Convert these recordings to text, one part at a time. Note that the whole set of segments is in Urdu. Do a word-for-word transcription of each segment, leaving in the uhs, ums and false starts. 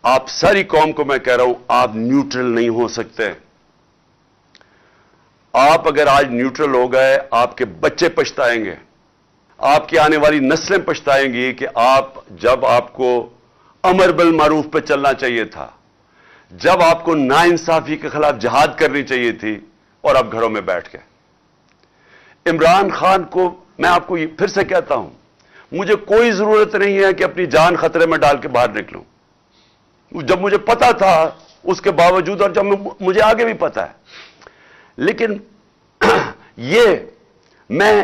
آپ ساری قوم کو میں کہہ رہا ہوں، آپ نیوٹرل نہیں ہو سکتے. آپ اگر آج نیوٹرل ہو گئے، آپ کے بچے پچھتائیں گے، آپ کی آنے والی نسلیں پچھتائیں گی کہ آپ جب آپ کو امر بالمعروف پہ چلنا چاہیے تھا، جب آپ کو ناانصافی کے خلاف جہاد کرنی چاہیے تھی، اور آپ گھروں میں بیٹھ گئے. عمران خان کو میں آپ کو پھر سے کہتا ہوں، مجھے کوئی ضرورت نہیں ہے کہ اپنی جان خطرے میں ڈال کے باہر نکلوں. جب مجھے پتا تھا اس کے باوجود، اور جب مجھے آگے بھی پتا ہے، لیکن یہ میں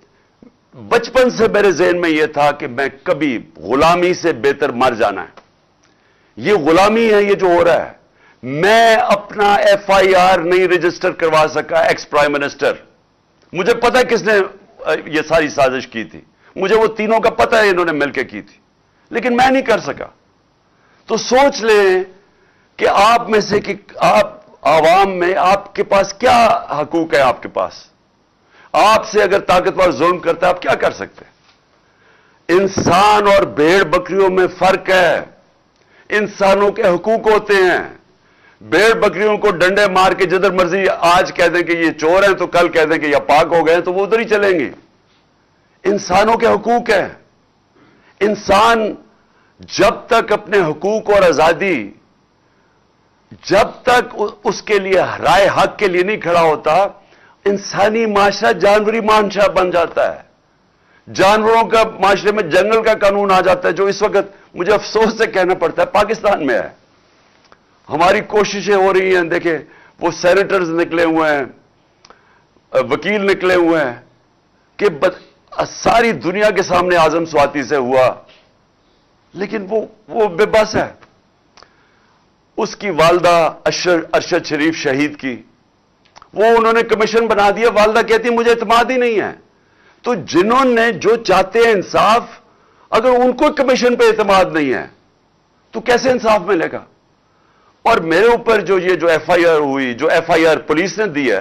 بچپن سے میرے ذہن میں یہ تھا کہ میں کبھی غلامی سے بہتر مر جانا ہے. یہ غلامی ہے یہ جو ہو رہا ہے. میں اپنا ایف آئی آر نہیں رجسٹر کروا سکا ایکس پرائم منسٹر. مجھے پتا ہے کس نے یہ ساری سازش کی تھی، مجھے وہ تینوں کا پتا ہے انہوں نے مل کے کی تھی، لیکن میں نہیں کر سکا. تو سوچ لیں کہ آپ میں سے کہ آپ عوام میں آپ کے پاس کیا حقوق ہے. آپ کے پاس آپ سے اگر طاقتور ظلم کرتا ہے آپ کیا کر سکتے ہیں؟ انسان اور بھیڑ بکریوں میں فرق ہے. انسانوں کے حقوق ہوتے ہیں. بھیڑ بکریوں کو ڈنڈے مار کے جدھر مرضی آج کہہ دیں کہ یہ چور ہیں تو کل کہہ دیں کہ یہ پاک ہو گئے تو وہ ادھر ہی چلیں گے. انسانوں کے حقوق ہیں. انسان جب تک اپنے حقوق اور آزادی، جب تک اس کے لیے رائے حق کے لیے نہیں کھڑا ہوتا، انسانی معاشرہ جانوری معاشرہ بن جاتا ہے. جانوروں کا معاشرے میں جنگل کا قانون آ جاتا ہے، جو اس وقت مجھے افسوس سے کہنا پڑتا ہے پاکستان میں ہے. ہماری کوششیں ہو رہی ہیں، دیکھیں وہ سینیٹرز نکلے ہوئے ہیں، وکیل نکلے ہوئے ہیں کہ ساری دنیا کے سامنے اعظم سواتی سے ہوا، لیکن وہ وہ بے بس ہے. اس کی والدہ ارشد شریف شہید کی، وہ انہوں نے کمیشن بنا دیا. والدہ کہتی مجھے اعتماد ہی نہیں ہے. تو جنہوں نے جو چاہتے ہیں انصاف، اگر ان کو کمیشن پہ اعتماد نہیں ہے تو کیسے انصاف ملے گا؟ اور میرے اوپر جو یہ جو ایف آئی آر ہوئی، جو ایف آئی آر پولیس نے دی ہے،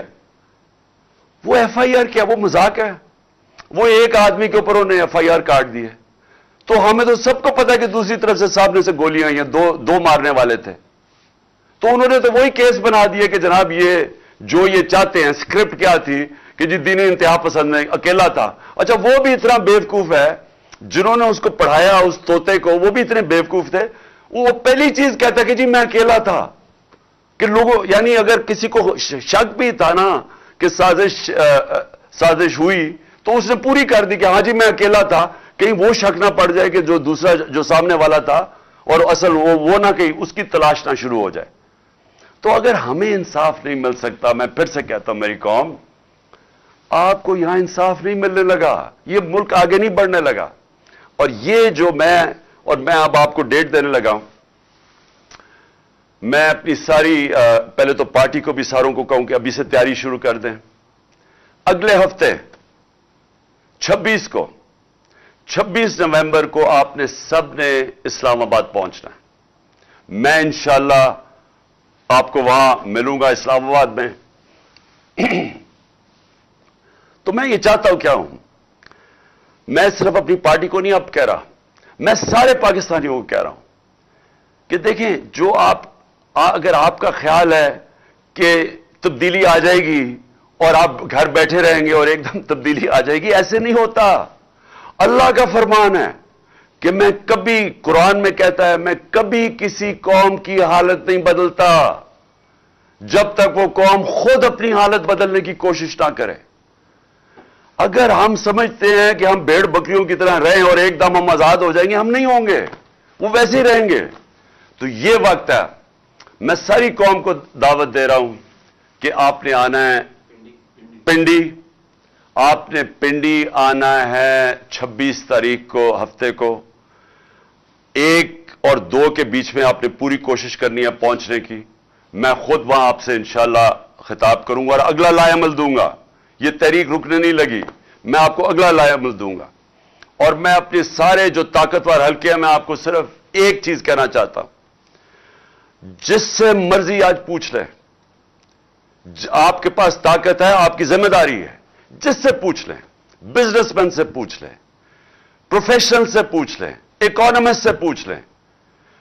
وہ ایف آئی آر کیا؟ وہ مذاق ہے. وہ ایک آدمی کے اوپر انہوں نے ایف آئی آر کاٹ دی ہے. تو ہمیں تو سب کو پتا ہے کہ دوسری طرف سے سامنے سے گولیاں آئی ہیں، دو دو مارنے والے تھے. تو انہوں نے تو وہی کیس بنا دیا کہ جناب یہ جو یہ چاہتے ہیں. اسکرپٹ کیا تھی کہ جی دینی انتہا پسند نہیں، اکیلا تھا. اچھا وہ بھی اتنا بیوقوف ہے، جنہوں نے اس کو پڑھایا اس طوطے کو، وہ بھی اتنے بیوقوف تھے. وہ پہلی چیز کہتا ہے کہ جی میں اکیلا تھا. کہ لوگوں یعنی اگر کسی کو شک بھی تھا نا کہ سازش سازش ہوئی تو اس نے پوری کر دی کہ ہاں جی میں اکیلا تھا. کہیں وہ شک نہ پڑ جائے کہ جو دوسرا جو سامنے والا تھا اور اصل وہ وہ نہ کہیں اس کی تلاش نہ شروع ہو جائے. تو اگر ہمیں انصاف نہیں مل سکتا، میں پھر سے کہتا ہوں میری قوم، آپ کو یہاں انصاف نہیں ملنے لگا، یہ ملک آگے نہیں بڑھنے لگا. اور یہ جو میں اور میں اب آپ کو ڈیٹ دینے لگا ہوں، میں اپنی ساری پہلے تو پارٹی کو بھی ساروں کو کہوں کہ ابھی سے تیاری شروع کر دیں. اگلے ہفتے چھبیس کو چھبیس نومبر کو آپ نے سب نے اسلام آباد پہنچنا ہے. میں انشاءاللہ آپ کو وہاں ملوں گا اسلام آباد میں. تو میں یہ چاہتا ہوں کیا ہوں، میں صرف اپنی پارٹی کو نہیں اب کہہ رہا، میں سارے پاکستانیوں کو کہہ رہا ہوں کہ دیکھیں جو آپ اگر آپ کا خیال ہے کہ تبدیلی آ جائے گی اور آپ گھر بیٹھے رہیں گے اور ایک دم تبدیلی آ جائے گی، ایسے نہیں ہوتا. اللہ کا فرمان ہے کہ میں کبھی، قرآن میں کہتا ہے میں کبھی کسی قوم کی حالت نہیں بدلتا جب تک وہ قوم خود اپنی حالت بدلنے کی کوشش نہ کرے. اگر ہم سمجھتے ہیں کہ ہم بھیڑ بکریوں کی طرح رہیں اور ایک دم ہم آزاد ہو جائیں گے، ہم نہیں ہوں گے، وہ ویسے ہی رہیں گے. تو یہ وقت ہے، میں ساری قوم کو دعوت دے رہا ہوں کہ آپ نے آنا ہے پنڈی. آپ نے پنڈی آنا ہے چھبیس تاریخ کو، ہفتے کو. ایک اور دو کے بیچ میں آپ نے پوری کوشش کرنی ہے پہنچنے کی. میں خود وہاں آپ سے انشاءاللہ خطاب کروں گا اور اگلا لائے عمل دوں گا. یہ تحریک رکنے نہیں لگی، میں آپ کو اگلا لائے عمل دوں گا. اور میں اپنے سارے جو طاقتور حلقے ہیں، میں آپ کو صرف ایک چیز کہنا چاہتا ہوں، جس سے مرضی آج پوچھ لیں، آپ کے پاس طاقت ہے، آپ کی ذمہ داری ہے، جس سے پوچھ لیں، بزنس مین سے پوچھ لیں، پروفیشنل سے پوچھ لیں، اکانومسٹ سے پوچھ لیں.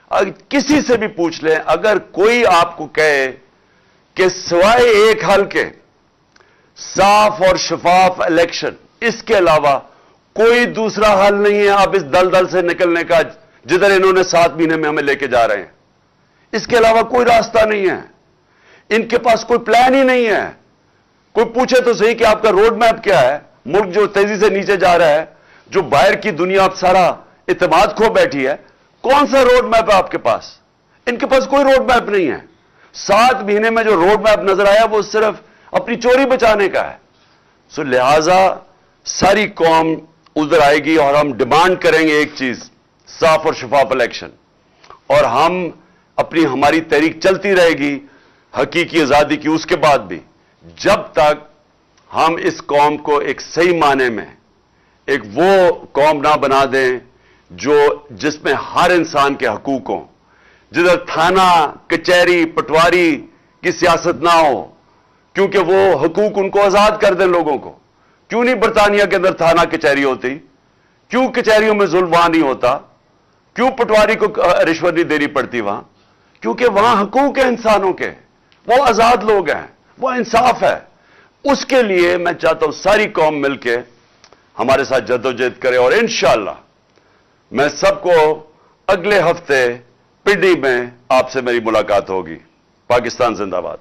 किसी से भी पूछ लें, अगर कोई आपको कहे कि सिवाय एक हल के साफ और शफाफ इलेक्शन, इसके अलावा कोई दूसरा हल नहीं है आप इस दलदल से निकलने का जिधर इन्होंने सात महीने में हमें लेके जा रहे हैं, इसके अलावा कोई रास्ता नहीं है। इनके पास कोई प्लान ही नहीं है। कोई पूछे तो सही कि आपका रोड मैप क्या है? मुल्क जो तेजी से नीचे जा रहा है, जो बाहर की दुनिया अब सारा इत्मीनान खो बैठी है, कौन सा रोड मैप है आपके पास? इनके पास कोई रोड मैप नहीं है। सात महीने में जो रोड मैप नजर आया वो सिर्फ अपनी चोरी बचाने का है। सो लिहाजा सारी कौम उधर आएगी और हम डिमांड करेंगे एक चीज, साफ और शफाफ इलेक्शन, और हम अपनी हमारी तहरीक चलती रहेगी हकीकी आजादी की उसके बाद भी, जब तक हम इस कौम को एक सही माने में एक वो कौम ना बना दें जो जिसमें हर इंसान के हकूक हों, जिधर थाना कचहरी पटवारी की सियासत ना हो, क्योंकि वो हकूक उनको आजाद कर दें लोगों को। क्यों नहीं बरतानिया के अंदर थाना कचहरी होती? क्यों कचहरियों में जुल्म वहां नहीं होता? क्यों पटवारी को रिश्वत नहीं देनी पड़ती वहां? क्योंकि वहां हकूक है इंसानों के, वो आजाद लोग हैं, वो इंसाफ है। उसके लिए मैं चाहता हूं सारी कौम मिलके हमारे साथ जद्दोजहद करे, और इंशाअल्लाह मैं सबको अगले हफ्ते पिंडी में आपसे मेरी मुलाकात होगी। पाकिस्तान जिंदाबाद।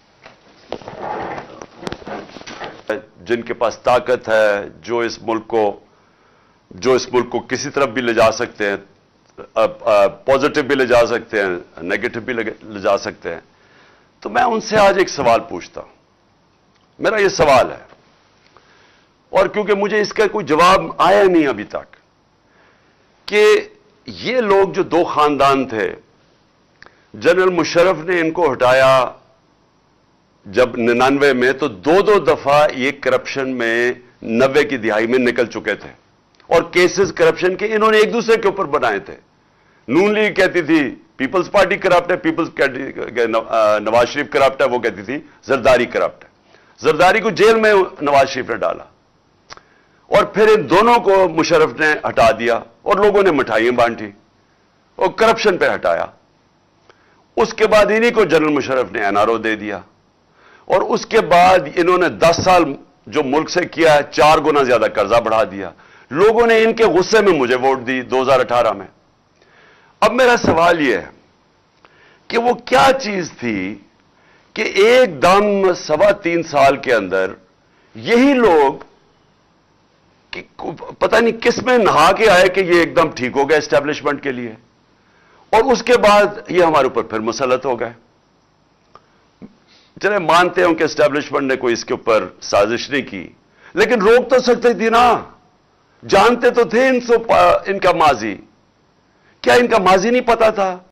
जिनके पास ताकत है, जो इस मुल्क को जो इस मुल्क को किसी तरफ भी ले जा सकते हैं, पॉजिटिव भी ले जा सकते हैं, नेगेटिव भी ले जा सकते हैं, तो मैं उनसे आज एक सवाल पूछता हूं। मेरा ये सवाल है, और क्योंकि मुझे इसका कोई जवाब आया नहीं अभी तक, कि ये लोग जो दो खानदान थे, जनरल मुशर्रफ ने इनको हटाया जब निन्यानवे में, तो दो दो दफा ये करप्शन में नब्बे की दिहाई में निकल चुके थे, और केसेस करप्शन के इन्होंने एक दूसरे के ऊपर बनाए थे। नून लीग कहती थी पीपल्स पार्टी करप्ट है, पीपल्स नवाज शरीफ करप्ट है, वो कहती थी जरदारी करप्ट है। जरदारी को जेल में नवाज शरीफ ने डाला, और फिर इन दोनों को मुशर्रफ ने हटा दिया, और लोगों ने मिठाइयां बांटी और करप्शन पे हटाया। उसके बाद इन्हीं को जनरल मुशर्रफ ने एनआरओ दे दिया, और उसके बाद इन्होंने दस साल जो मुल्क से किया है, चार गुना ज्यादा कर्जा बढ़ा दिया। लोगों ने इनके गुस्से में मुझे वोट दी दो हज़ार अठारह में। अब मेरा सवाल यह है कि वो क्या चीज थी कि एकदम सवा तीन साल के अंदर यही लोग कि पता नहीं किस में नहा के आए कि ये एकदम ठीक हो गया एस्टेब्लिशमेंट के लिए, और उसके बाद ये हमारे ऊपर फिर मुसल्लत हो गए। चले मानते हो कि एस्टेब्लिशमेंट ने कोई इसके ऊपर साजिश नहीं की, लेकिन रोक तो सकते थी ना। जानते तो थे इनसे इनका माजी, क्या इनका माजी नहीं पता था?